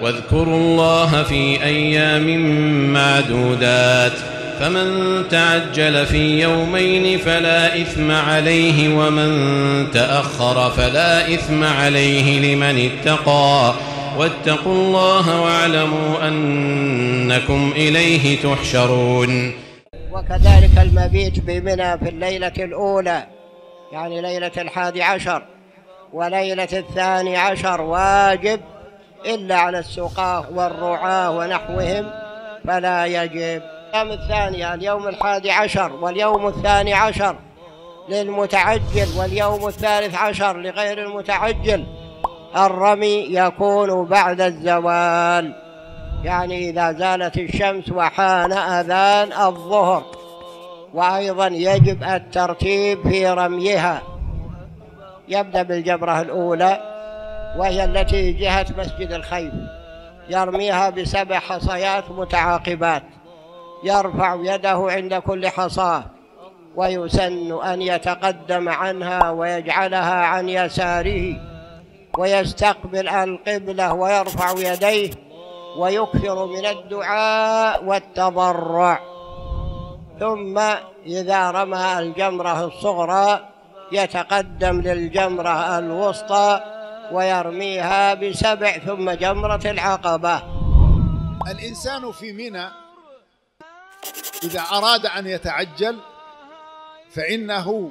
واذكروا الله في أيام معدودات، فمن تعجل في يومين فلا إثم عليه، ومن تأخر فلا إثم عليه لمن اتقى، واتقوا الله واعلموا أنكم إليه تحشرون. وكذلك المبيت بمنى في الليلة الأولى، يعني ليلة 11 وليلة 12 واجب، إلا على السقاة والرعاة ونحوهم فلا يجب. اليوم الثاني اليوم 11 واليوم 12 للمتعجل، واليوم 13 لغير المتعجل. الرمي يكون بعد الزوال، يعني إذا زالت الشمس وحان أذان الظهر. وأيضا يجب الترتيب في رميها، يبدأ بالجمرة الأولى وهي التي جهة مسجد الخيف، يرميها ب7 حصيات متعاقبات، يرفع يده عند كل حصاة، ويسن أن يتقدم عنها ويجعلها عن يساره، ويستقبل القبلة ويرفع يديه، ويكثر من الدعاء والتضرع. ثم إذا رمى الجمرة الصغرى يتقدم للجمرة الوسطى ويرميها ب7، ثم جمرة العقبة. الإنسان في منى إذا أراد أن يتعجل فإنه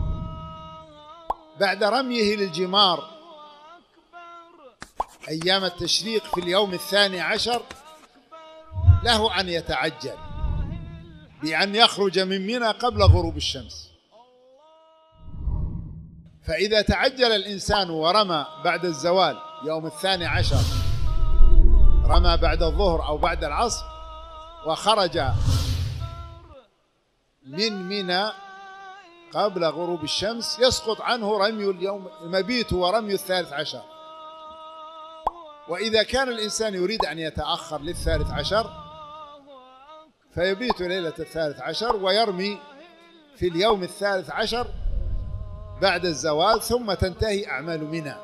بعد رميه للجمار أيام التشريق في اليوم 12 له أن يتعجل بأن يخرج من منى قبل غروب الشمس. فإذا تعجل الإنسان ورمى بعد الزوال يوم 12، رمى بعد الظهر أو بعد العصر وخرج من منى قبل غروب الشمس، يسقط عنه رمي اليوم المبيت ورمي 13. وإذا كان الإنسان يريد أن يتأخر لل13 فيبيت ليلة 13 ويرمي في اليوم 13 بعد الزوال، ثم تنتهي أعمال منى.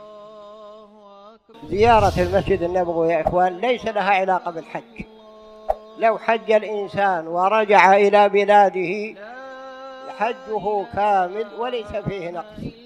زيارة المسجد النبوي يا إخوان ليس لها علاقة بالحج. لو حج الإنسان ورجع إلى بلاده حجه كامل وليس فيه نقص،